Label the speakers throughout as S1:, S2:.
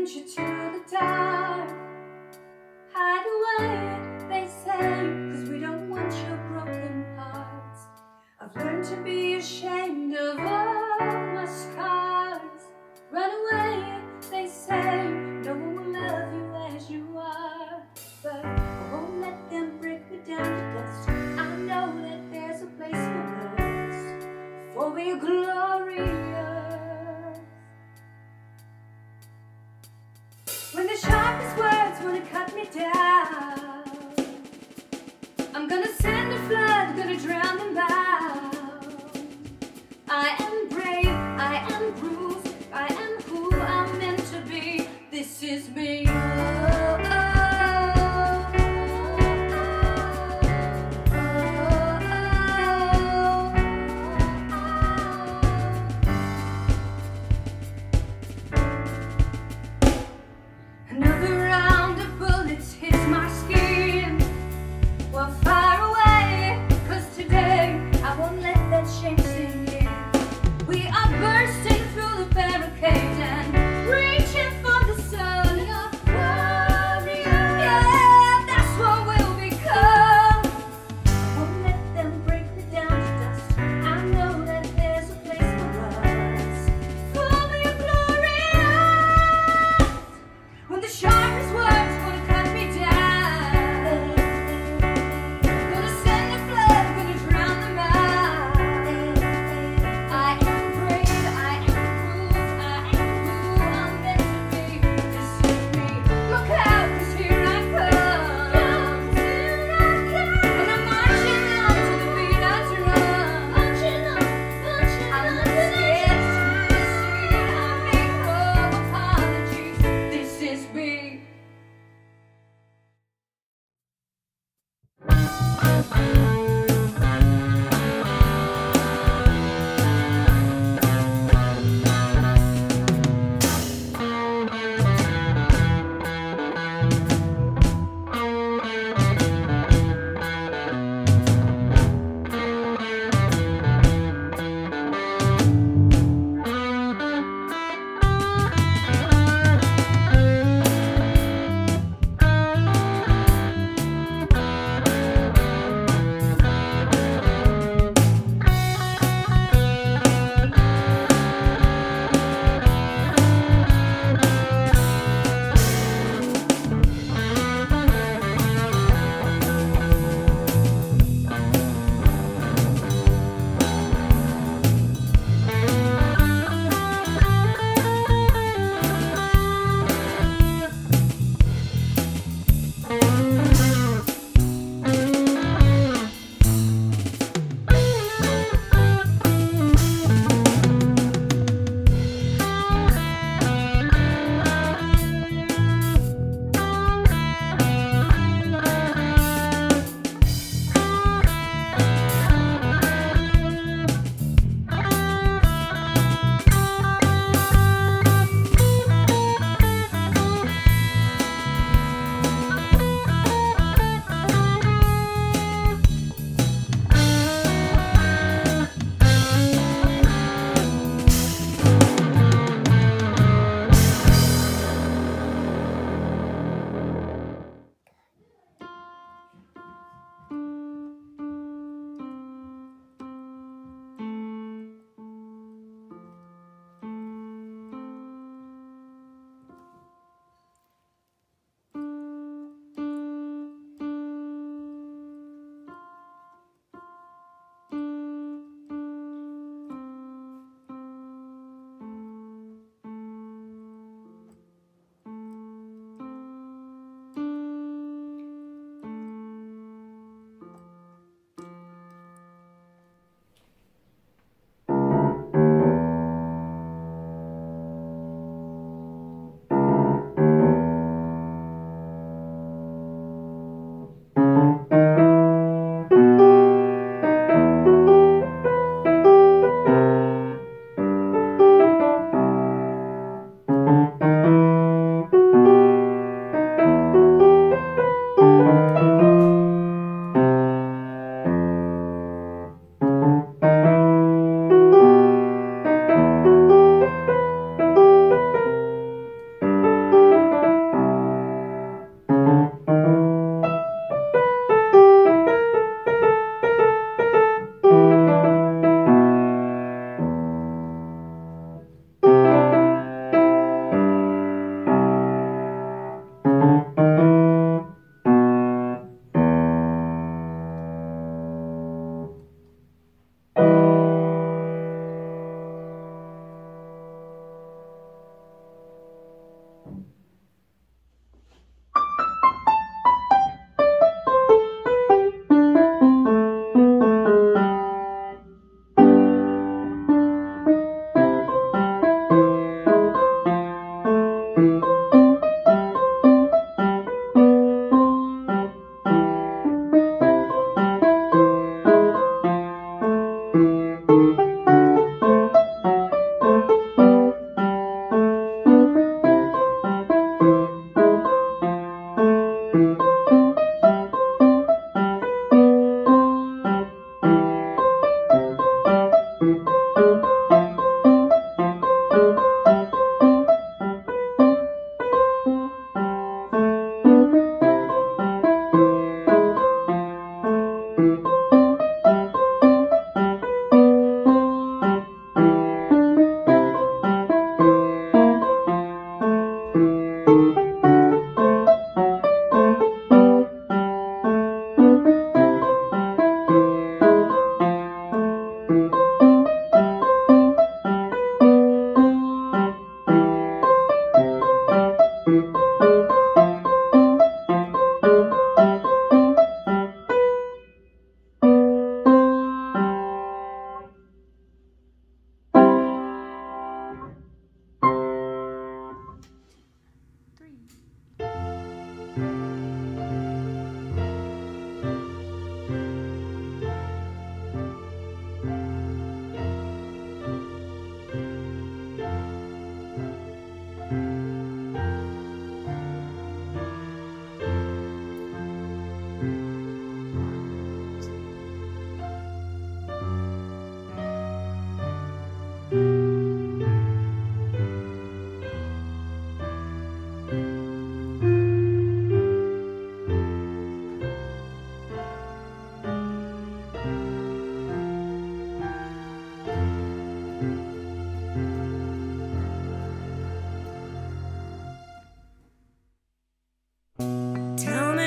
S1: you to the dark. Hide away, they say, 'cause we don't want your broken hearts. I've learned to be ashamed of all my scars. Run away, they say, no one will love you as you are. But I won't let them break me down to dust. I know that there's a place for us, for we're glorious. When the sharpest words wanna cut me down, I'm gonna send a flood, gonna drown them out. I am brave, I am bruised, I am who I'm meant to be. This is me. Another round of bullets hits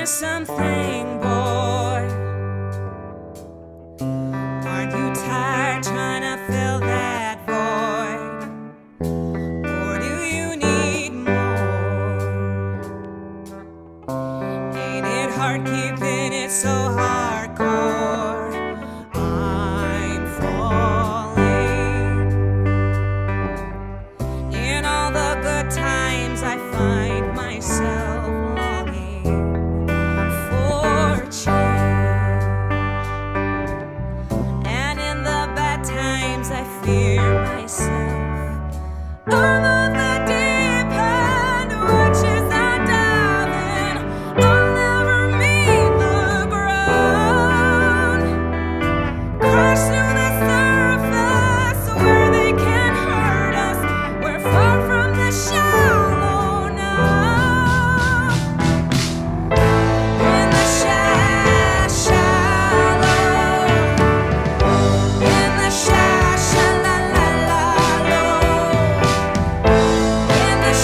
S2: there something, boy? Aren't you tired trying to fill that void? Or do you need more? Ain't it hard keeping it so hardcore? I'm falling. In all the good times I find myself longing for change, and in the bad times I fear myself. All of the deep end, which is not diving, I'll never meet the ground. Crash through the surface where they can't hurt us. We're far from the shallow now. In the shallow, in the shallow, in the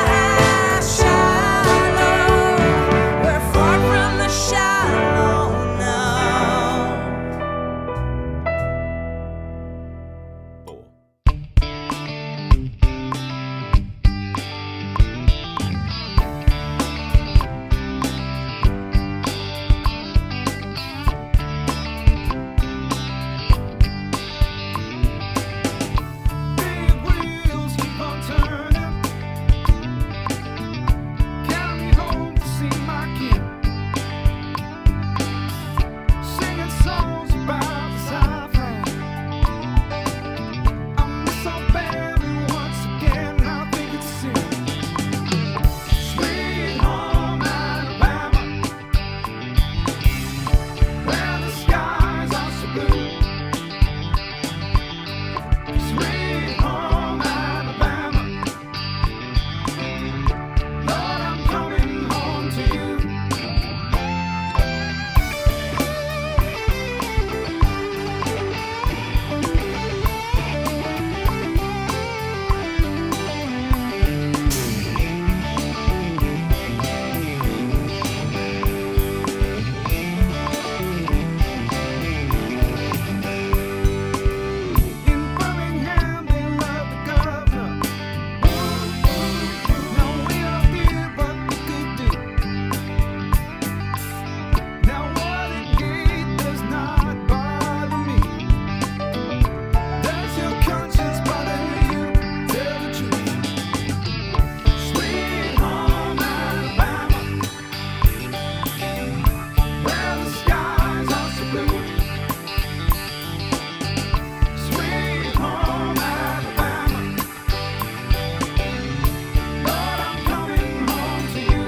S2: shallow, we're far from the shallow now.
S3: Big wheels keep on turning, carry me home to see my kid, singing songs about the Southland. I miss Alabama once again. I think it's sin. Sweet home Alabama, where the skies are so blue. Sweet home Alabama, Lord, I'm coming home to you. In Birmingham, they love the governor. No, we don't feel what we could do. Now, what it did does not bother me. Does your conscience bother you? Tell the truth. Sweet home Alabama, where the skies are so blue. Sweet home Alabama, Lord, I'm coming home to you.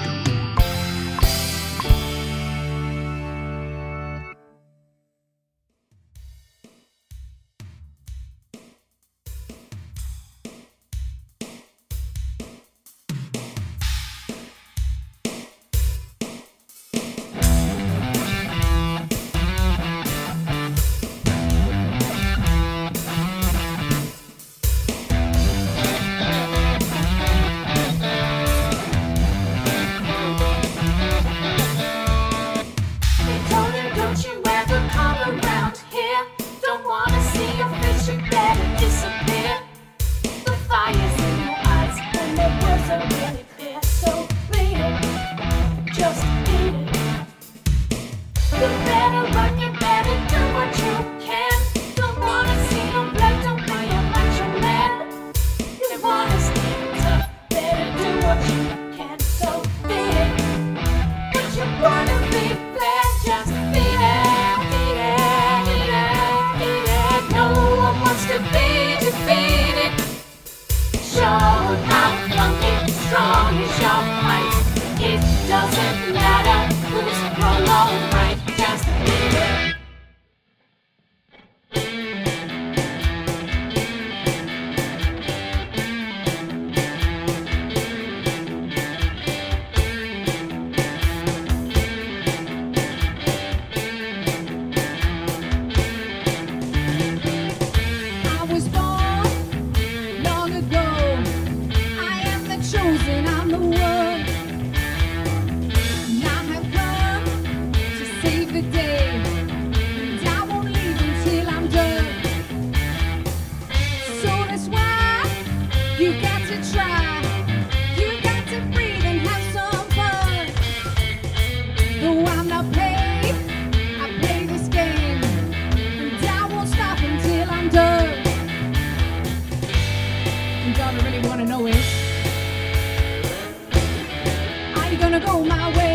S1: They told her, don't you ever come around here. Don't wanna see your face, you better disappear. The fire's in your eyes and the words are really clear. So read it, just read it. You better run, you better do what you can. Don't wanna see no blood, don't be a macho man. You wanna stay tough, better do what you can. So read it. But you wanna be fair, just beat it, beat it, beat it, beat it. No one wants to be defeated. Show how funky, strong is your might. It doesn't matter who's wrong or right, just beat it.
S4: chosen, I'm the one. And I have
S1: to try. You got to breathe and have some fun. Though I'm not paid, I play this game, and I won't stop until I'm done. And all I really wanna know is, are you gonna go my way?